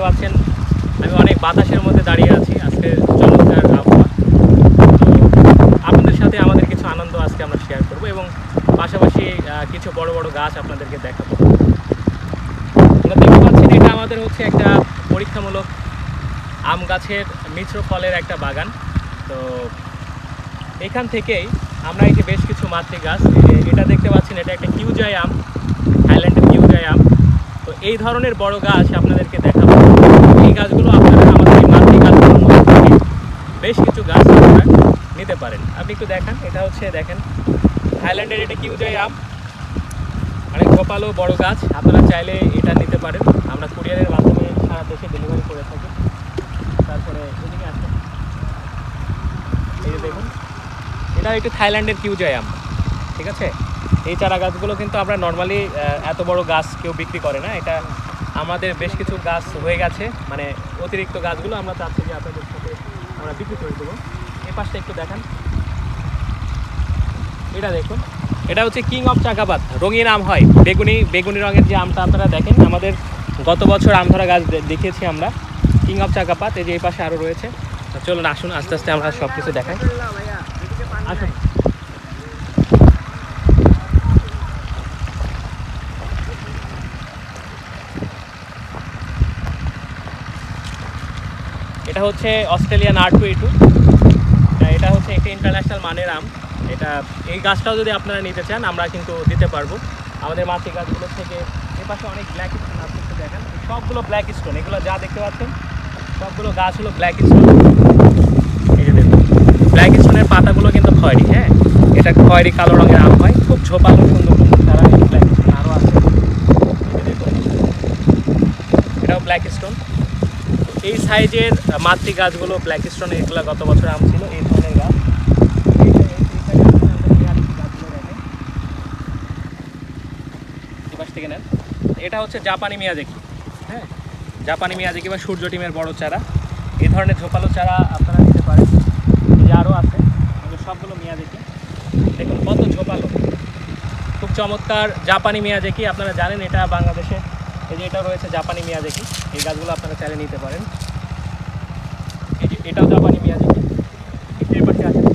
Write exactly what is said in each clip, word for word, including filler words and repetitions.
পাচ্ছেন আমি অনেক বাতাসের মধ্যে দাঁড়িয়ে আছি। আজকে চমৎকার আবহাওয়া, তো আপনাদের সাথে আমাদের কিছু আনন্দ আজকে আমরা শেয়ার করব এবং পাশাপাশি কিছু বড় বড় গাছ আপনাদেরকে দেখাবো। আমরা দেখতে পাচ্ছেন এটা আমাদের হচ্ছে একটা পরীক্ষামূলক আম গাছের মিশ্র ফলের একটা বাগান। তো এখান থেকেই আমরা এই যে বেশ কিছু মাতৃ গাছ, এটা দেখতে পাচ্ছেন এটা একটা কিউজাই আম, থাইল্যান্ডের কিউজাই আম। তো এই ধরনের বড় গাছ আপনাদেরকে দেখাবো। এই গাছগুলো আপনারা আমাদের এই মাতৃ গাছগুলোর মধ্যে থেকে বেশ কিছু গাছ আপনারা নিতে পারেন। আপনি একটু দেখান, এটা হচ্ছে দেখেন থাইল্যান্ডের এটা কিউজাই আম, অনেক ঝোপালো বড় গাছ। আপনারা চাইলে এটা নিতে পারেন, আমরা কুরিয়ারের মাধ্যমে সারা দেশে ডেলিভারি করে থাকি। তারপরে এদিকে আসেন, এই যে দেখুন এটা একটু থাইল্যান্ডের কিউজাই আম, ঠিক আছে। এই চারা গাছগুলো কিন্তু আমরা নর্মালি এত বড় গাছ কেউ বিক্রি করে না। এটা আমাদের বেশ কিছু গাছ হয়ে গেছে, মানে অতিরিক্ত গাছগুলো আমরা চাচ্ছি যে আপনাদের সাথে আমরা বিক্রি করে দেবো। এই পাশটা একটু দেখান, এটা দেখুন এটা হচ্ছে কিং অফ চাকাপাত, রঙিন আম হয়, বেগুনি বেগুনি রঙের যে আমটা আপনারা দেখেন। আমাদের গত বছর আম ধরা গাছ দেখিয়েছি আমরা, কিং অফ চাকাপাত। এই যে এই পাশে আরও রয়েছে। চলুন আসুন আস্তে আস্তে আমরা সব কিছু দেখাই। আসুন, এটা হচ্ছে Australian R two E two, এটা হচ্ছে একটা ইন্টারন্যাশনাল মানের আম। এটা এই গাছটাও যদি আপনারা নিতে চান আমরা কিন্তু দিতে পারবো। আমাদের মাতৃ গাছগুলো থেকে এ পাশে অনেক ব্ল্যাক স্টোন আপনি একটু দেখেন, সবগুলো ব্ল্যাক স্টোন, এগুলো যা দেখতে পাচ্ছেন সবগুলো গাছ হলো ব্ল্যাক স্টোন। এই যে দেখুন ব্ল্যাক স্টোনের পাতাগুলো কিন্তু খয়েরি, হ্যাঁ এটা খয়েরি কালো রঙের আম হয়, খুব ঝোপালো সুন্দর সুন্দর চারা। ব্ল্যাক স্টোন আরও আছে, এটাও ব্ল্যাক স্টোন। এই সাইজের মাতৃ গাছগুলো ব্ল্যাক স্টোন, এগুলো গত বছর আম ছিল এই ধরনের গাছ। থেকে নেন, এটা হচ্ছে জাপানি মিয়াজাকি, হ্যাঁ জাপানি মিয়াজাকি বা সূর্য ডিমের বড় চারা। এই ধরনের ঝোপালো চারা আপনারা নিতে পারেন। এই যে আরও আছে, কিন্তু সবগুলো মিয়াজাকি, দেখুন কত ঝোপালো, খুব চমৎকার জাপানি মিয়াজাকি। আপনারা জানেন এটা বাংলাদেশে, এই যে এটা রয়েছে জাপানি মিয়াজাকি, এই গাছগুলো আপনারা চাইলে নিতে পারেন। এই যে এটাও জাপানি মিয়াজাকি। এর পাশে আছে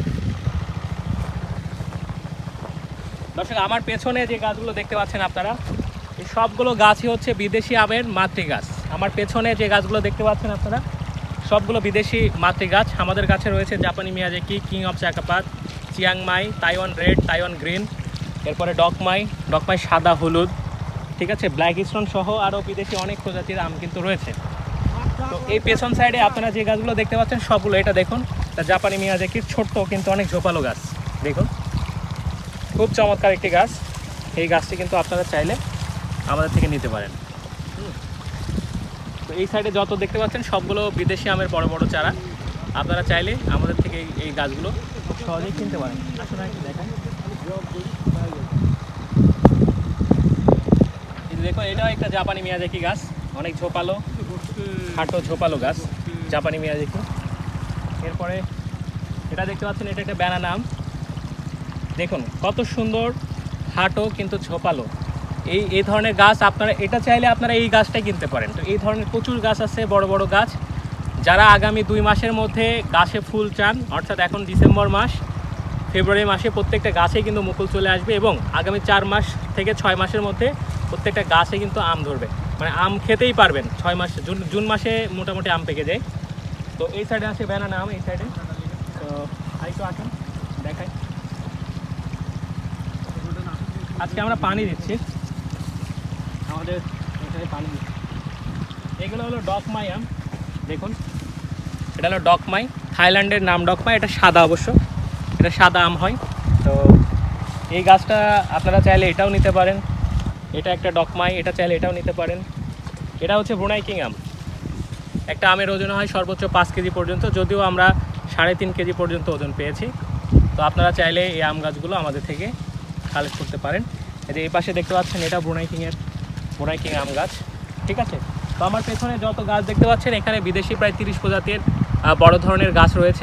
দর্শক, আমার পেছনে যে গাছগুলো দেখতে পাচ্ছেন আপনারা, এই সবগুলো গাছই হচ্ছে বিদেশি আমের মাতৃ গাছ। আমার পেছনে যে গাছগুলো দেখতে পাচ্ছেন আপনারা সবগুলো বিদেশি মাতৃ গাছ। আমাদের কাছে রয়েছে জাপানি Miyazaki, king of Chakapat, Chiang Mai, Taiwan red, Taiwan green, এরপরে ডকমাই, ডকমাই সাদা হলুদ, ঠিক আছে, ব্ল্যাক স্টোন সহ আরও বিদেশি অনেক প্রজাতির আম কিন্তু রয়েছে। তো এই পেছন সাইডে আপনারা যে গাছগুলো দেখতে পাচ্ছেন সবগুলো, এটা দেখুন জাপানি মিয়াজাকির ছোট্ট কিন্তু অনেক ঝোপালো গাছ, দেখুন খুব চমৎকার একটি গাছ। এই গাছটি কিন্তু আপনারা চাইলে আমাদের থেকে নিতে পারেন। তো এই সাইডে যত দেখতে পাচ্ছেন সবগুলো বিদেশি আমের বড় বড় চারা, আপনারা চাইলে আমাদের থেকে এই গাছগুলো খুব সহজেই কিনতে পারেন। আসলে দেখেন, দেখুন এটাও একটা জাপানি মিয়াজাকি গাছ, অনেক ঝোপালো, খাটো ঝোপালো গাছ, জাপানি মিয়াজাকি। এরপরে এটা দেখতে পাচ্ছেন এটা একটা ব্যানানা আম, দেখুন কত সুন্দর, হাঁটো কিন্তু ঝোপালো। এই এই ধরনের গাছ আপনারা, এটা চাইলে আপনারা এই গাছটাই কিনতে পারেন। তো এই ধরনের প্রচুর গাছ আছে, বড় বড় গাছ। যারা আগামী দুই মাসের মধ্যে গাছে ফুল চান, অর্থাৎ এখন ডিসেম্বর মাস, ফেব্রুয়ারি মাসে প্রত্যেকটা গাছে কিন্তু মুকুল চলে আসবে এবং আগামী চার মাস থেকে ছয় মাসের মধ্যে প্রত্যেকটা গাছে কিন্তু আম ধরবে, মানে আম খেতেই পারবেন। ছয় মাস জুন জুন মাসে মোটামুটি আম পেকে যায়। তো এই সাইডে আছে ব্যানানা আম, এই সাইডে। তো আরেকটু আসেন দেখাই। আজকে আমরা পানি দিচ্ছি, আমাদের এখানে পানি দিচ্ছি। এগুলো হলো ডকমাই আম, দেখুন এটা হলো ডকমাই, থাইল্যান্ডের নাম ডকমাই, এটা সাদা অবশ্য, এটা সাদা আম হয়। তো এই গাছটা আপনারা চাইলে এটাও নিতে পারেন, এটা একটা ডকমাই, এটা চাইলে এটাও নিতে পারেন। এটা হচ্ছে ব্রুনাই কিং আম, একটা আমের ওজন হয় সর্বোচ্চ পাঁচ কেজি পর্যন্ত, যদিও আমরা সাড়ে তিন কেজি পর্যন্ত ওজন পেয়েছি। তো আপনারা চাইলে এই আম গাছগুলো আমাদের থেকে কালেক্ট করতে পারেন। এই যে এই পাশে দেখতে পাচ্ছেন এটা ব্রুনাই কিংয়ের ব্রুনাই কিং আম গাছ, ঠিক আছে। তো আমার পেছনে যত গাছ দেখতে পাচ্ছেন এখানে বিদেশি প্রায় তিরিশ প্রজাতির বড় ধরনের গাছ রয়েছে।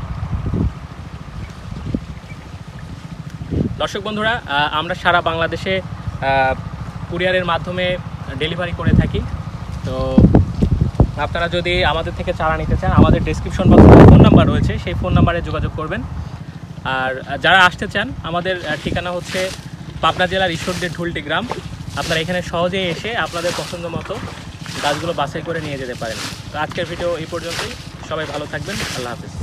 দর্শক বন্ধুরা, আমরা সারা বাংলাদেশে কুরিয়ারের মাধ্যমে ডেলিভারি করে থাকি। তো আপনারা যদি আমাদের থেকে চারা নিতে চান, আমাদের ডেসক্রিপশন বক্সে ফোন নাম্বার রয়েছে, সেই ফোন নাম্বারে যোগাযোগ করবেন। আর যারা আসতে চান, আমাদের ঠিকানা হচ্ছে পাবনা জেলার ঈশ্বরদীর ঢুলটি গ্রাম। আপনারা এখানে সহজেই এসে আপনাদের পছন্দ মতো গাছগুলো বাছাই করে নিয়ে যেতে পারেন। তো আজকের ভিডিও এই পর্যন্তই। সবাই ভালো থাকবেন। আল্লাহ হাফেজ।